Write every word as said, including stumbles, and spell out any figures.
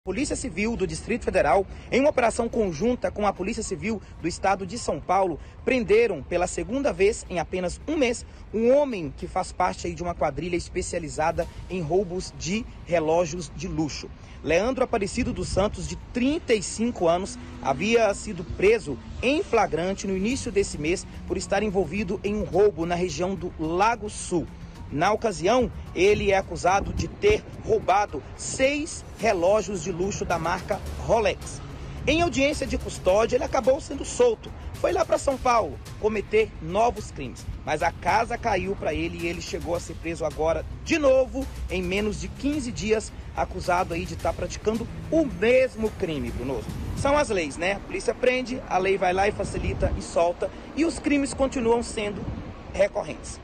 Polícia Civil do Distrito Federal, em uma operação conjunta com a Polícia Civil do Estado de São Paulo, prenderam pela segunda vez em apenas um mês um homem que faz parte aí de uma quadrilha especializada em roubos de relógios de luxo. Leandro Aparecido dos Santos, de trinta e cinco anos, havia sido preso em flagrante no início desse mês por estar envolvido em um roubo na região do Lago Sul. Na ocasião, ele é acusado de ter roubado seis relógios de luxo da marca Rolex. Em audiência de custódia, ele acabou sendo solto. Foi lá para São Paulo cometer novos crimes. Mas a casa caiu para ele e ele chegou a ser preso agora de novo, em menos de quinze dias, acusado aí de estar praticando o mesmo crime, Bruno. São as leis, né? A polícia prende, a lei vai lá e facilita e solta, e os crimes continuam sendo recorrentes.